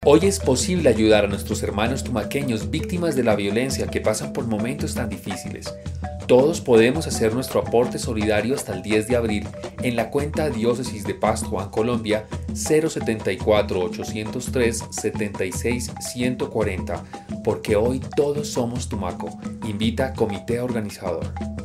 Hoy es posible ayudar a nuestros hermanos tumaqueños víctimas de la violencia que pasan por momentos tan difíciles. Todos podemos hacer nuestro aporte solidario hasta el 10 de abril en la cuenta Diócesis de Pasto, Colombia 074 803 76 140, porque hoy todos somos Tumaco. Invita Comité Organizador.